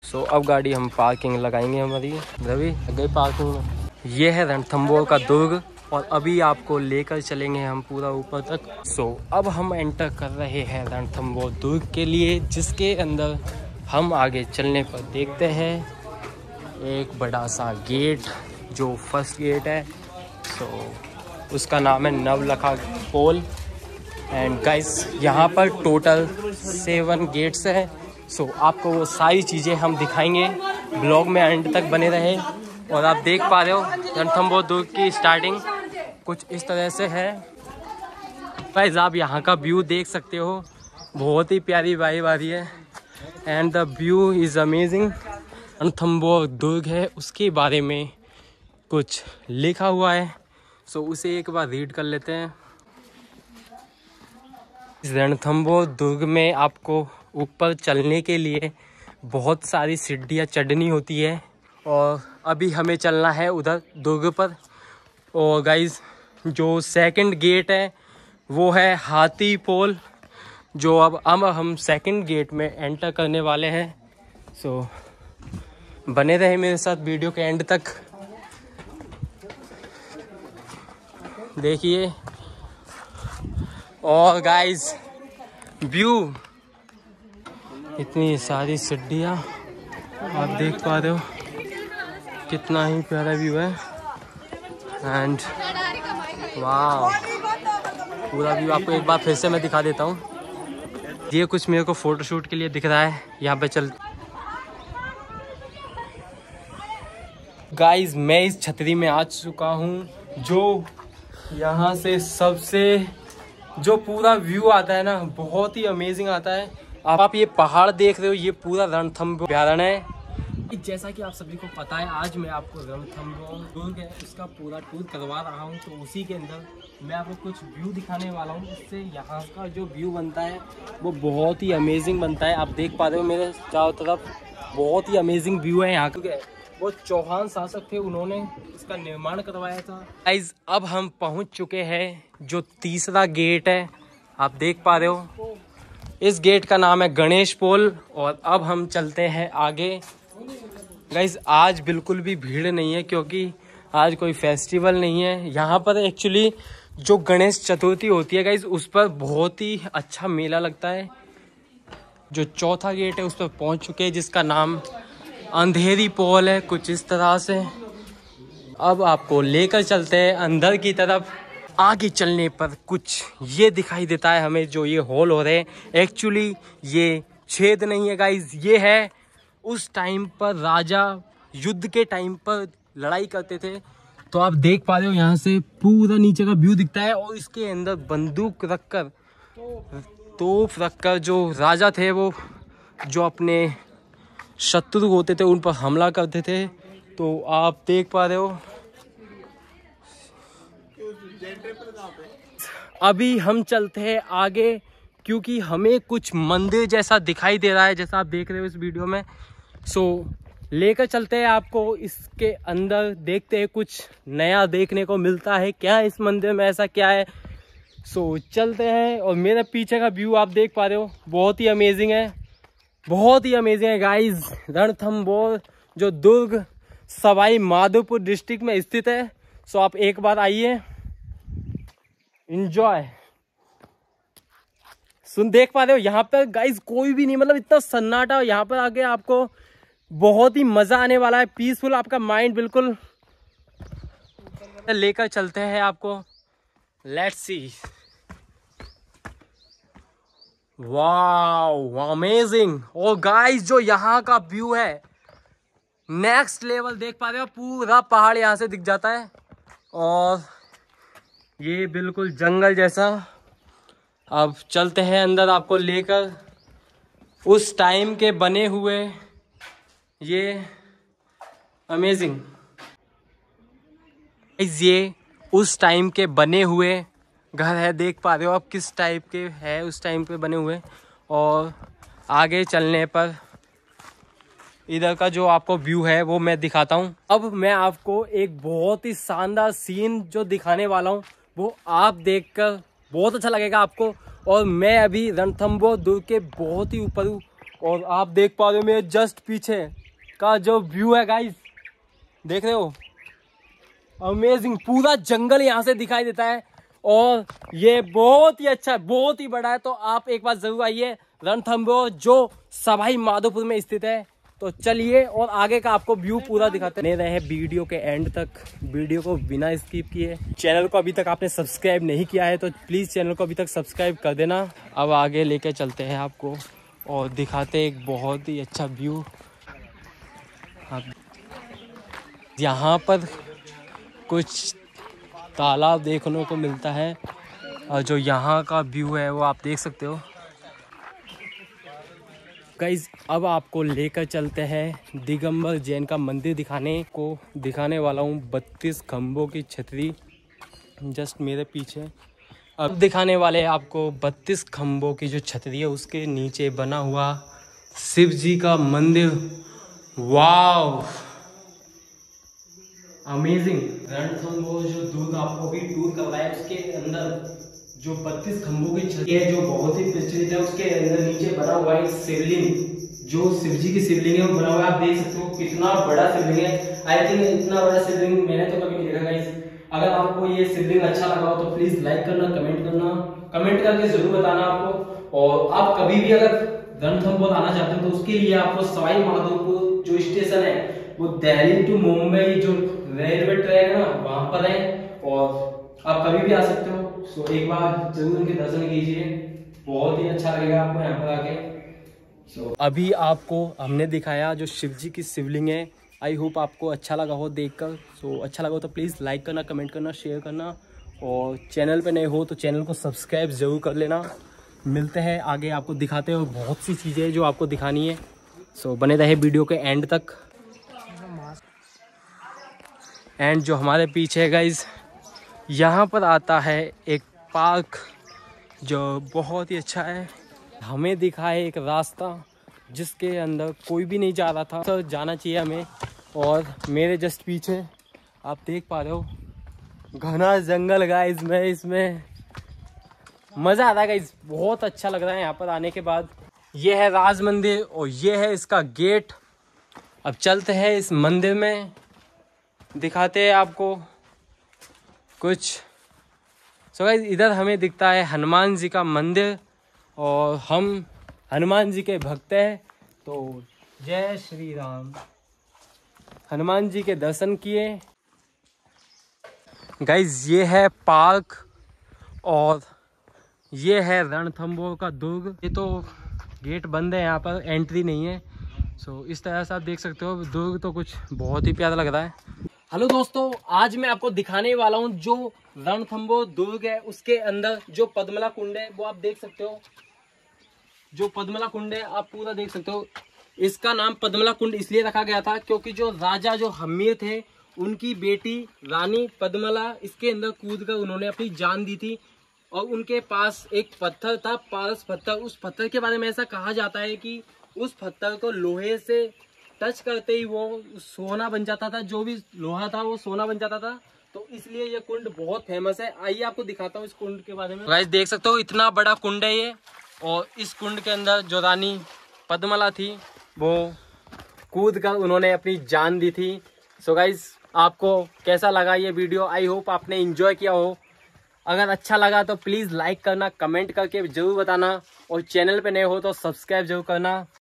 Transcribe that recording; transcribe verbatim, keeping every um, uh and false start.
सो so, अब गाड़ी हम पार्किंग लगाएंगे हमारी। रवि गई पार्किंग में। ये है रणथंभौर का दुर्ग और अभी आपको लेकर चलेंगे हम पूरा ऊपर तक। सो so, अब हम एंटर कर रहे हैं रणथंभौर दुर्ग के लिए, जिसके अंदर हम आगे चलने पर देखते हैं एक बड़ा सा गेट जो फर्स्ट गेट है। सो so, उसका नाम है नवलखा पोल। एंड गाइस यहाँ पर टोटल सेवन गेट्स हैं। सो so, आपको वो सारी चीज़ें हम दिखाएंगे, ब्लॉग में एंड तक बने रहे। और आप देख पा रहे हो रणथंभौर दुर्ग की स्टार्टिंग कुछ इस तरह से है। गाइस आप यहाँ का व्यू देख सकते हो, बहुत ही प्यारी वाइब आ रही है and the view is amazing. Ranthambore दुर्ग है, उसके बारे में कुछ लिखा हुआ है। सो so, उसे एक बार रीड कर लेते हैं। रणथंभौर दुर्ग में आपको ऊपर चलने के लिए बहुत सारी सीढ़ियाँ चढ़नी होती है और अभी हमें चलना है उधर दुर्ग पर। और गाइस जो सेकंड गेट है वो है हाथी पोल, जो अब अब हम सेकंड गेट में एंटर करने वाले हैं। सो बने रहे मेरे साथ वीडियो के एंड तक, देखिए। और गाइस व्यू, इतनी सारी सीढ़ियाँ आप देख पा रहे हो, कितना ही प्यारा व्यू है। एंड वाह, पूरा व्यू आपको एक बार फिर से मैं दिखा देता हूँ। ये कुछ मेरे को फोटोशूट के लिए दिख रहा है यहाँ पे। चल गाइस मैं इस छतरी में आ चुका हूँ, जो यहाँ से सबसे जो पूरा व्यू आता है ना, बहुत ही अमेजिंग आता है। आप, आप ये पहाड़ देख रहे हो, ये पूरा रणथंभौर अभयारण्य है। जैसा कि आप सभी को पता है, आज मैं आपको रणथंभौर दुर्ग है उसका पूरा टूर करवा रहा हूँ। तो उसी के अंदर मैं आपको कुछ व्यू दिखाने वाला हूँ, इससे यहाँ का जो व्यू बनता है वो बहुत ही अमेजिंग बनता है। आप देख पा रहे हो मेरे चारों तरफ बहुत ही अमेजिंग व्यू है यहाँ का। वो चौहान शासक थे, उन्होंने इसका निर्माण करवाया था। गाइस अब हम पहुँच चुके हैं जो तीसरा गेट है, आप देख पा रहे हो। इस गेट का नाम है गणेश पोल और अब हम चलते हैं आगे। गाइस आज बिल्कुल भी भीड़ नहीं है क्योंकि आज कोई फेस्टिवल नहीं है। यहाँ पर एक्चुअली जो गणेश चतुर्थी होती है गाइस, उस पर बहुत ही अच्छा मेला लगता है। जो चौथा गेट है उस पर पहुँच चुके हैं, जिसका नाम अंधेरी पोल है, कुछ इस तरह से। अब आपको लेकर चलते हैं अंदर की तरफ। आगे चलने पर कुछ ये दिखाई देता है हमें, जो ये हॉल हो रहे हैं। एक्चुअली ये छेद नहीं है गाइस, ये है उस टाइम पर राजा युद्ध के टाइम पर लड़ाई करते थे। तो आप देख पा रहे हो यहाँ से पूरा नीचे का व्यू दिखता है और इसके अंदर बंदूक रखकर, तोप रखकर जो राजा थे वो जो अपने शत्रु होते थे उन पर हमला करते थे। तो आप देख पा रहे हो। अभी हम चलते हैं आगे क्योंकि हमें कुछ मंदिर जैसा दिखाई दे रहा है, जैसा आप देख रहे हो इस वीडियो में। सो लेकर चलते हैं आपको इसके अंदर, देखते हैं कुछ नया देखने को मिलता है क्या इस मंदिर में, ऐसा क्या है। सो चलते हैं। और मेरे पीछे का व्यू आप देख पा रहे हो, बहुत ही अमेजिंग है, बहुत ही अमेजिंग है गाइस। रणथंभौर जो दुर्ग सवाई माधोपुर डिस्ट्रिक्ट में स्थित है। सो आप एक बार आइए, एंजॉय। सुन देख पा रहे हो यहाँ पर गाइस कोई भी नहीं, मतलब इतना सन्नाटा। यहाँ पर आके आपको बहुत ही मजा आने वाला है, पीसफुल, आपका माइंड बिल्कुल। लेकर चलते हैं आपको, लेट्स सी। Wow amazing. और गाइस जो यहाँ का व्यू है नेक्स्ट लेवल, देख पा रहे हो पूरा पहाड़ यहाँ से दिख जाता है और ये बिल्कुल जंगल जैसा। अब चलते हैं अंदर आपको लेकर उस टाइम के बने हुए ये अमेजिंग। ये उस टाइम के बने हुए घर है, देख पा रहे हो आप किस टाइप के है उस टाइम पे बने हुए। और आगे चलने पर इधर का जो आपको व्यू है वो मैं दिखाता हूँ। अब मैं आपको एक बहुत ही शानदार सीन जो दिखाने वाला हूँ वो आप देखकर बहुत अच्छा लगेगा आपको। और मैं अभी रणथंभौर दुर्ग के बहुत ही ऊपर हूँ और आप देख पा रहे हो मेरे जस्ट पीछे का जो व्यू है गाइस, देख रहे हो, अमेजिंग। पूरा जंगल यहाँ से दिखाई देता है और ये बहुत ही अच्छा, बहुत ही बड़ा है। तो आप एक बार जरूर आइए रणथंभौर जो सवाई माधोपुर में स्थित है। तो चलिए और आगे का आपको व्यू पूरा दिखाते हैं। रहे वीडियो के एंड तक, वीडियो को बिना स्किप किए। चैनल को अभी तक आपने सब्सक्राइब नहीं किया है तो प्लीज चैनल को अभी तक सब्सक्राइब कर देना। अब आगे लेके चलते हैं आपको और दिखाते एक बहुत ही अच्छा व्यू। आप यहाँ पर कुछ तालाब देखने को मिलता है और जो यहाँ का व्यू है वो आप देख सकते हो गाइस। अब आपको लेकर चलते हैं दिगंबर जैन का मंदिर दिखाने को दिखाने वाला हूँ। बत्तीस खम्भों की छतरी जस्ट मेरे पीछे। अब दिखाने वाले हैं आपको बत्तीस खम्भों की जो छतरी है उसके नीचे बना हुआ शिव जी का मंदिर। वाव, अमेजिंग। रणथंभौर जो दूर आपको भी टूर करवाया उसके अंदर जो बत्तीस खम्भों की छतरी है जो बहुत ही प्रचलित है, उसके अंदर नीचे बना हुआ है शिवलिंग, जो शिव जी की शिवलिंग है वो बना हुआ है। आप देख सकते हो कितना बड़ा शिवलिंग है। आई थिंक इतना बड़ा शिवलिंग मैंने तो कभी नहीं देखा गाइस। अगर आपको ये शिवलिंग अच्छा लगा हो तो प्लीज लाइक करना, कमेंट करना, कमेंट करके जरूर बताना आपको। और आप कभी भी अगर रणथंभौर आना चाहते हो तो उसके लिए आपको सवाई माधोपुर जो स्टेशन है वो दिल्ली टू मुंबई जो रेलवे ट्रैक है ना वहां पर है और आप कभी भी आ सकते हो। सो एक बार जरूर उनके दर्शन कीजिए, बहुत ही अच्छा लगेगा आपको यहाँ पर आके। सो अभी आपको हमने दिखाया जो शिव जी की शिवलिंग है। आई होप आपको अच्छा लगा हो देखकर। सो अच्छा लगा हो तो प्लीज़ लाइक करना, कमेंट करना, शेयर करना और चैनल पे नए हो तो चैनल को सब्सक्राइब जरूर कर लेना। मिलते हैं आगे, आपको दिखाते हो बहुत सी चीज़ें जो आपको दिखानी है। सो बने रहे वीडियो के एंड तक। एंड जो हमारे पीछे है गाइज, यहाँ पर आता है एक पार्क जो बहुत ही अच्छा है। हमें दिखा है एक रास्ता जिसके अंदर कोई भी नहीं जा रहा था, तो जाना चाहिए हमें। और मेरे जस्ट पीछे आप देख पा रहे हो घना जंगल गाइज में, इसमें मज़ा आ रहा है गाइज, बहुत अच्छा लग रहा है यहाँ पर आने के बाद। ये है राज मंदिर और ये है इसका गेट। अब चलते हैं इस मंदिर में, दिखाते हैं आपको कुछ। सो गाइस इधर हमें दिखता है हनुमान जी का मंदिर और हम हनुमान जी के भक्त हैं तो जय श्री राम। हनुमान जी के दर्शन किए। गाइस ये है पार्क और ये है रणथंभौर का दुर्ग। ये तो गेट बंद है, यहाँ पर एंट्री नहीं है। सो इस तरह से आप देख सकते हो दुर्ग तो कुछ बहुत ही प्यारा लग रहा है। हेलो दोस्तों, आज मैं आपको दिखाने वाला हूँ जो रणथंभौर दुर्ग है उसके अंदर जो पद्मला कुंड है वो आप देख सकते हो। जो पद्मला कुंड है आप पूरा देख सकते हो। इसका नाम पद्मला कुंड इसलिए रखा गया था क्योंकि जो राजा जो हम्मीर थे उनकी बेटी रानी पद्मला इसके अंदर कूद कर उन्होंने अपनी जान दी थी। और उनके पास एक पत्थर था, पारस पत्थर। उस पत्थर के बारे में ऐसा कहा जाता है कि उस पत्थर को लोहे से टच करते ही वो सोना बन जाता था, जो भी लोहा था वो सोना बन जाता था। तो इसलिए ये कुंड बहुत फेमस है। आइए आपको दिखाता हूँ इस कुंड के बारे में। गाइस देख सकते हो इतना बड़ा कुंड है ये और इस कुंड के अंदर जो रानी पद्मला थी वो कूद कर उन्होंने अपनी जान दी थी। सो गाइस आपको कैसा लगा ये वीडियो? आई होप आपने एंजॉय किया हो। अगर अच्छा लगा तो प्लीज़ लाइक करना, कमेंट करके जरूर बताना और चैनल पे नए हो तो सब्सक्राइब जरूर करना।